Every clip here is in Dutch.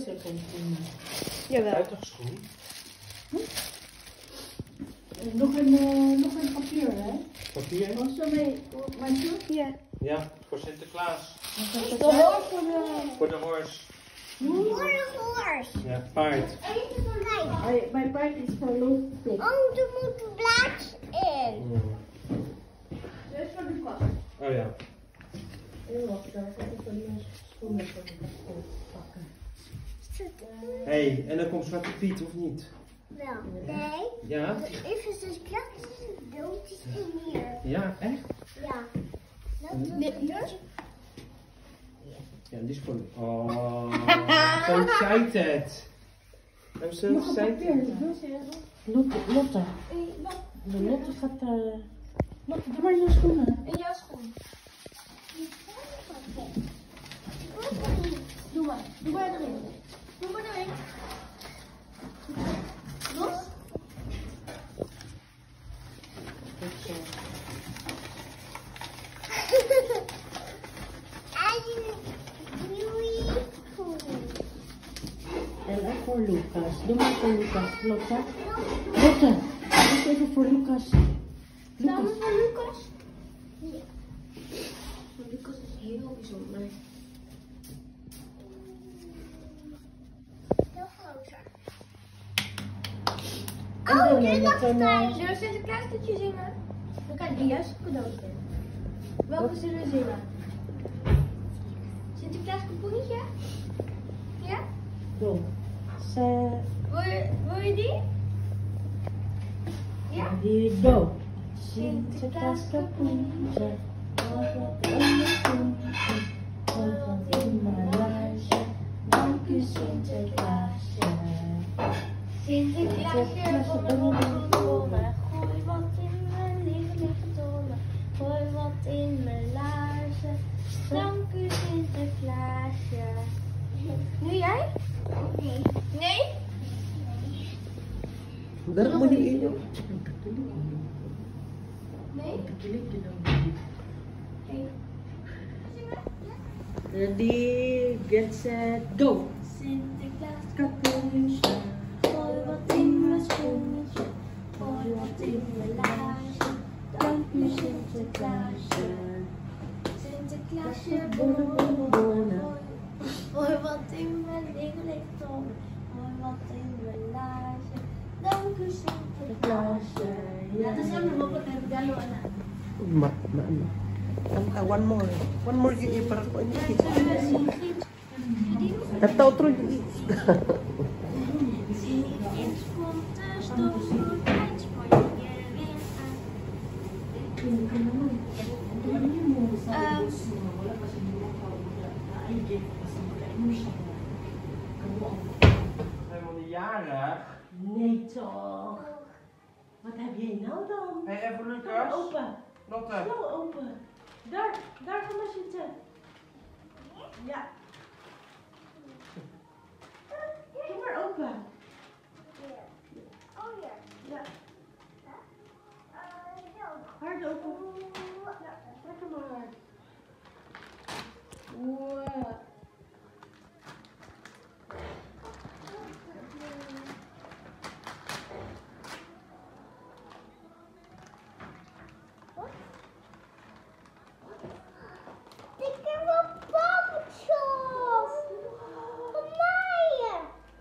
Jawel. Buitenschoen. Nog een papier, hè? Papier? Was zo mee, Maatje? Ja. Ja, voor Sinterklaas. Voor de hors. Ja, paard. Mijn paard is van loopstick. Oh, er moet een blaadje in. Dat is van de kast. Oh ja. Heel wat, daar ga ik een schoenen voor de pakken. Hé, en dan komt Zwarte Piet, of niet? Wel, nee. Ja? Even zo'n kleine doodjes in hier. Ja, echt? Ja. Ja, die is gewoon... Oh, zo zei het. Zo Nog een zei papier. het. Lotte. De Lotte gaat... Lotte, doe maar je schoenen. En jouw schoen. Doe maar erin. Doe maar erin. Los. En ook voor Lucas. Doe maar voor Lucas. Lotte. Lotte. Doe even voor Lucas. Dan voor Lucas. Ja. Maar Lucas is heel bijzonder. Heel groter. En Oh, dan dit met was een... fijn. Zullen we Sinterklaas liedje zingen? Dan kan je de juiste cadeaus vinden. Welke zullen we zingen? Sinterklaas kapoentje? Ja? Go. Wil je die? Ja? Die go. Sinterklaas kapoentje. Wat in mijn schoentje. Wat in mijn laarsje. Dank u Sinterklaasje. Sinterklaasje, bolle, gooi wat in mijn lieve dolle. Gooi wat in mijn laarzen. Dank u Sinterklaasje. Nu jij? Nee. Nee? Daar moet je in doen. Nee? Ready, get set, go. Sinterklaas, Kapoentje. gooi wat in mijn schoentje. Gooi wat in mijn laarzen. Dank u Sinterklaasje. Sinterklaasje, bolle, bolle, bolle. Gooi wat in mijn lichtton. Gooi wat in mijn laarzen. Dank u Sinterklaasje. Ja, dat is helemaal wat ik heb gedaan. One more. One more yung para ko ini. Tahu terus. Helemaal niet jarig. Nee toch. Wat heb jij nou dan? Hé, even Snel Lucas. open. Lotte. Snel open. Daar gaan we zitten. Ja. Doe maar open. Oh ja. Ja. Zo. Hard open. Ja, lekker maar hard. Wow. Ik heb een poppetjes. Van mij.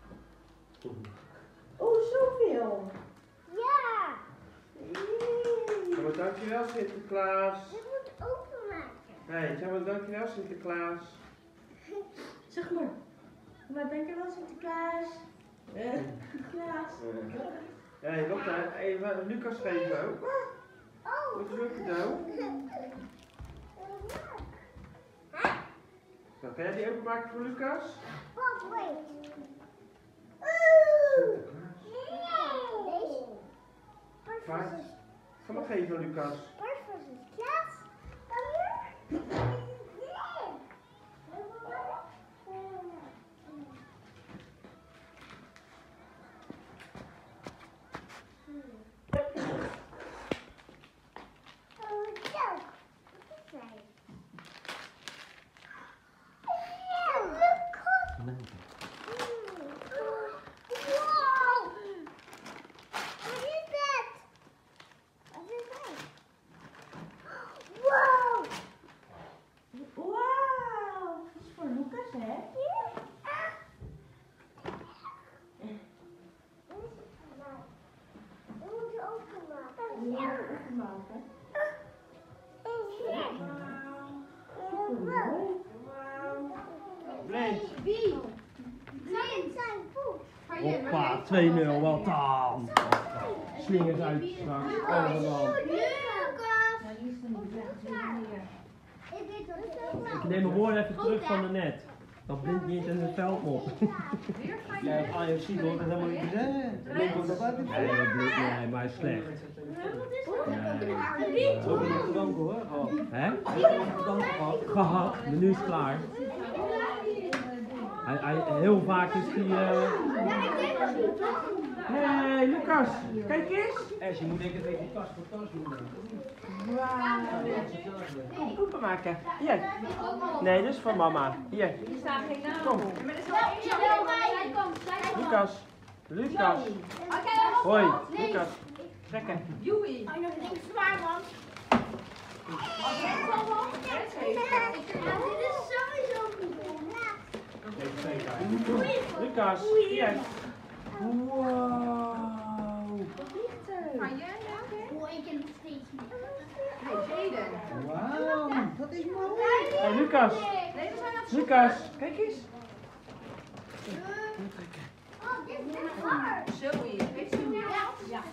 Oh, zoveel. Ja. Ja, maar dankjewel Sinterklaas. Je moet openmaken. Hé, ja, maar dankjewel Sinterklaas. Zeg maar. Maar dankjewel Sinterklaas. Sinterklaas. Hé, Lotte, even Lucas geven ook. Oh. Wat is ook cadeau? Zo, kan jij die openmaken voor Lucas? Pop, wait. Deze. Vaart. Ga maar geven Lucas. Waar was het? Klaas? Kom hier. maken. Blind. Wie? Zijn voet. Hoppa, 2-0, wat dan? Slingers uit straks. Allemaal. Ik neem mijn woorden even terug van de net. Dat Blind niet in het veld mocht. Ja, het Ajax ziet hoor, dat is helemaal niet gezegd. Nee, komt dat uit. Nee, Blind, nee, maar hij is slecht. Nee. Ook niet gedanken hoor. Hè? Gedanken gehad. Gehad, maar nu is het klaar. Heel vaak is hij. Hey, Lucas, kijk eens. Je moet denk ik even tas voor tas doen. Kom, poepen maken. Hier. Nee, dit is voor mama. Hier. Kom. Lucas. Lucas. Hoi, Lucas. Trekken. Joey. Oh, nog niks zwaar, man. Dit is sowieso goed. Lucas, hier. Wow. Oh, ik ken het steeds niet. Wauw, dat is mooi. Hey, Lucas. Lucas, kijk eens. Oh, dit is hard. Zoe, weet je hoe die helpt? Ja.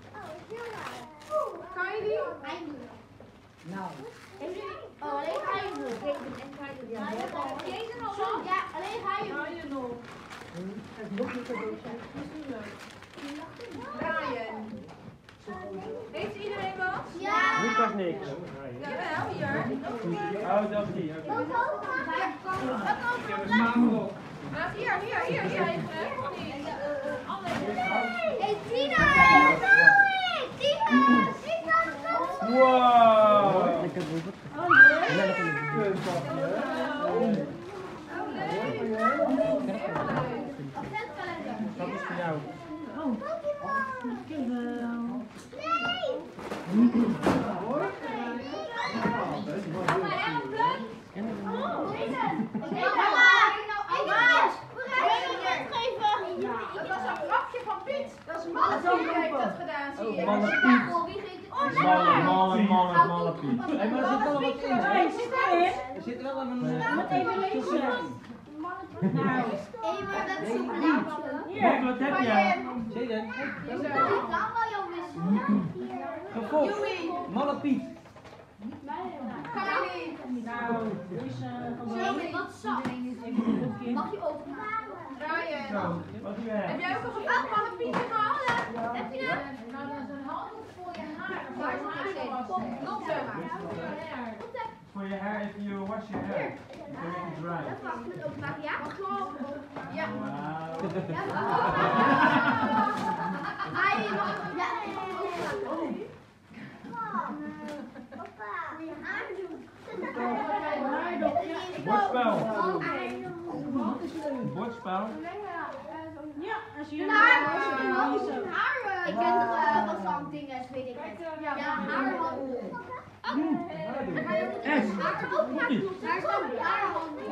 Kan je die? Nou. Oh, alleen ga je nog. Ja, alleen ga je nog. Brian. Weet iedereen wat? Ja. Lucas niks. Jawel, hier. Oh, dat is die. Oké. Maar hier even. Hey, Tina! Tina! Wow. Dat is voor jou. Dat was een grapje van Piet. Dat is Malle die heeft dat gedaan, zie je. Malle Piet. Hey, maar er zit wel wat in. Hey, zit erin? Er zit wel een... Moet even lezen. Nou. Hé, maar dat is zo'n plaatje. Kijk, wat heb je? Zie je? Ik kan wel jou missen. Gevolgd. Malle Piet. Kan je niet? Nou, dus Zoe, wat zacht. Mag je openmaken? Brian. Wat doe je? Heb jij ook nog een Malle Piet in handen? Heb je dat? Nou, dat is een handdoek voor je haar. Waar is het in? Kom zo maar. For your hair, if you wash your hair, you can make it dry. Dat mag met openmaken, ja? Ja. Wow. Hij mag openmaken. Bordspel. Bordspel. ja, als je Ik ken toch wat van dingen, weet ik het. Ja, haar. Daar staat haar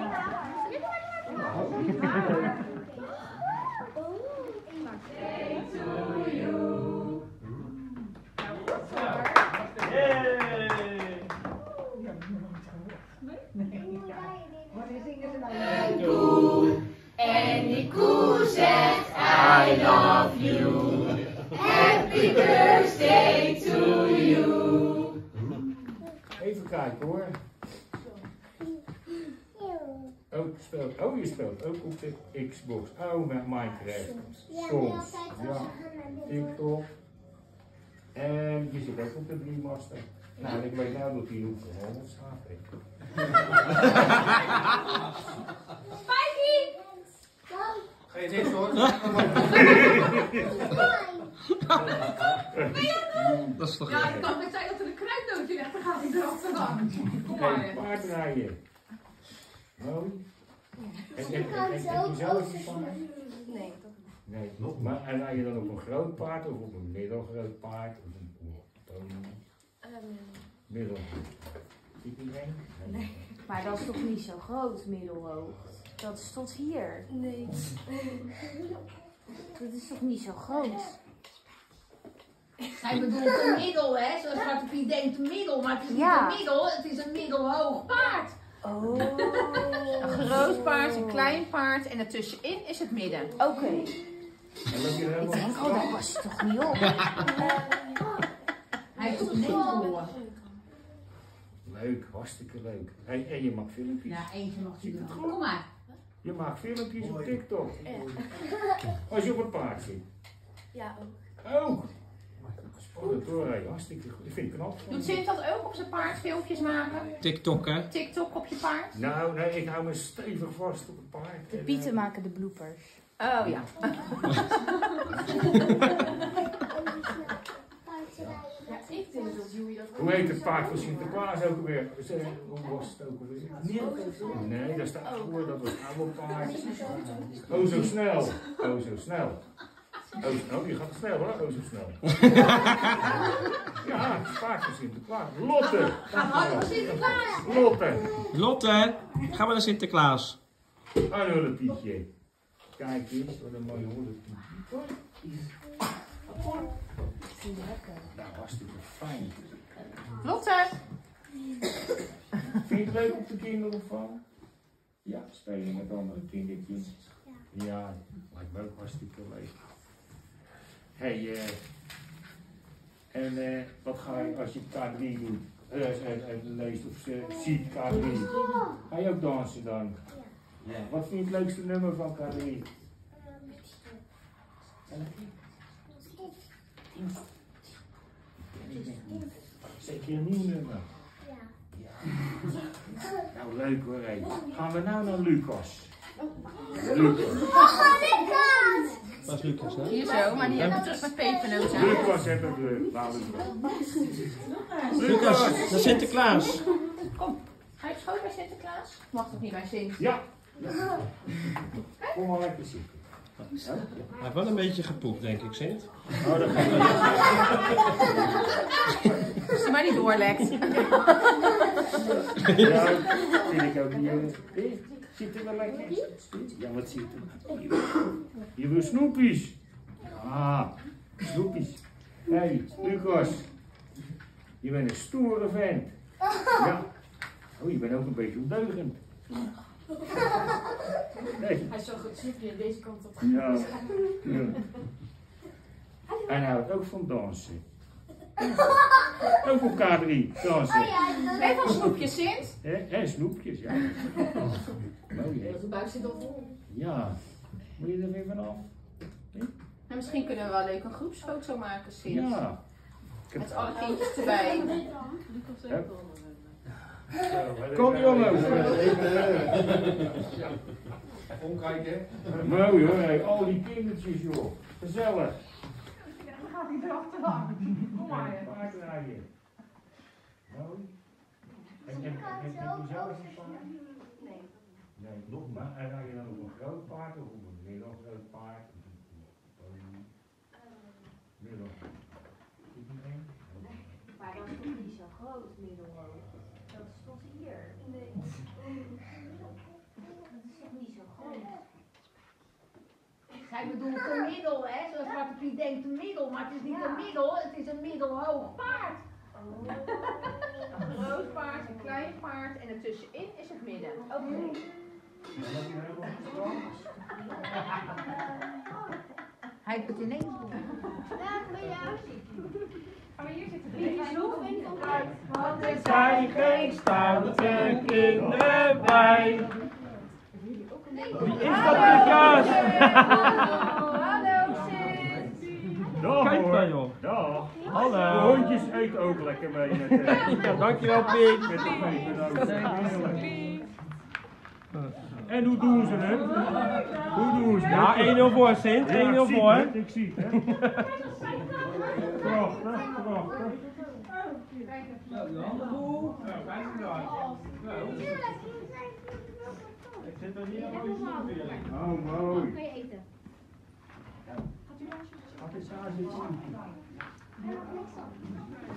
En die koe zegt I love you. Happy birthday to you. Even kijken hoor. Oh, je speelt ook op de Xbox. Oh, met Minecraft. Soms. Ja, TikTok. En je zit ook op de Dreammaster. Nou, ik weet nou dat hij hoeveel 100 staat. Spijkie! Ga je dit hoor? Dat is toch Ja, ik kan met zijn dat er een kruidnootje weg gaat. Ik erop te lang. Kom maar. Paard rijden. Mooi. En je zelf iets van? Nee, Nee, maar en rij je dan op een groot paard of op een middelgroot paard? Of een middel? Ziet iedereen? Nee, maar dat is toch niet zo groot, middelhoog? Dat is tot hier. Nee. Dat is toch niet zo groot? Hij bedoelt een middel, hè? Zoals Zwarte Piet denkt een middel, maar het is niet Ja. een middel, het is een middelhoog paard. Oh. Een groot paard, een klein paard en ertussenin is het midden. Oké. En loop je er Ik helemaal denk, oh, daar past je toch niet op? Hij heeft het voor. Leuk, hartstikke leuk. Hey, en je maakt filmpjes. Ja, eentje mag je doen. Kom maar. Je maakt filmpjes op TikTok. Als je op een paard zit. Ja, ook. Ook. Oh, dat hoor je hartstikke goed. Ik vind het knap. Doet Sint dat ook op zijn paard, filmpjes maken? TikTok, hè? TikTok op je paard? Nou, nee, ik hou me stevig vast op het paard. De pieten maken de bloopers. Oh ja. Ja, ik denk dat Joey dat Hoe heet het paard van Sinterklaas ook alweer? Hoe was het ook alweer? Nee, daar staat voor, dat was het oude paard. Oh, zo snel. Oh, zo snel. Oh, je gaat te snel hoor. Oh, zo snel. Ja, het paard van Sinterklaas. Lotte. Gaan we hard voor Sinterklaas. Lotte. Lotte, gaan we naar Sinterklaas. Een hullepietje. Kijk eens, wat een mooi hullepietje. Nou, hartstikke fijn. Lotte! Vind je het leuk op de kinderopvang? Ja, spelen met andere kindertjes. Ja, lijkt me ook hartstikke leuk. Hey, en wat ga je als je K3 doet? Leest of ziet K3? Ga je ook dansen dan? Ja. Wat vind je het leukste nummer van K3? Zeker een nieuw nummer? Ja. Nou, leuk hoor. Hé. Gaan we nou naar Lucas? Lucas. Dat is Lucas, hè? Hier zo, maar die hebben terug met pepernoten. Lucas heeft het leuk. Laten we Lucas, naar Sinterklaas. Kom, ga je op schoot bij Sinterklaas? Mag toch niet bij Sint? Ja. Kom maar lekker zitten. Hij heeft wel een beetje gepoept, denk ik, Sint. Oh, dat gaat Als hij maar niet doorlekt. Ja, vind ik ook niet. Zit er wel lekker? Ja, wat zit er? Oh, je wil snoepjes. Ah, snoepjes. Hé, hey, Lucas. Je bent een stoere vent. Ja. Oh, je bent ook een beetje ondeugend. Nee. Hij is zo goed snoepje aan deze kant op. Ja. Ja. En hij houdt ook van dansen. Ook op K3 dansen. En van snoepjes, Sint? En snoepjes, ja. Mooi, hè? De buik zit al vol. Ja. Moet je er weer vanaf? En misschien kunnen we wel leuk een groepsfoto maken, Sint. Ja. Met alle kindjes erbij. Kom jongens. Even omkijken. Mooi hoor, hey, al die kindertjes joh. Gezellig. Dan gaat hij erachteraan. Kom maar. Paardrijden. Mooi. Heb je zelf een paard? Nee. Nee, nog maar. En rij je dan op een groot paard of op een middelgroot paard? Middel. Maar dat is toch niet zo groot, middelhoog. Dat is tot hier. Nee. Dat is toch niet zo groot. Hij bedoelt een middel, hè? Zoals Zwarte Piet denkt een middel, maar het is niet een middel, het is een middelhoog paard. Een groot paard, een klein paard en ertussenin is het midden. Oké. Hij heeft het ineens doen. Gaan we hier zitten? Er zijn geen stoute kinderen bij. Wie is dat, Lucas? Hallo, Sint. Dag Kijk hoor. maar joh. Dag. Hallo. De hondjes eten ook lekker mee met Ja, dankjewel Piet. met de pepernoten. En hoe doen ze het? Hoe doen ze het? Ja, 1-0 voor Sint, 1-0 voor. Ik zie het, hè? Prachtig, prachtig. Ik zit er niet op de stoel. Oh, mooi. Kan je eten? Gaat dit zo zitten?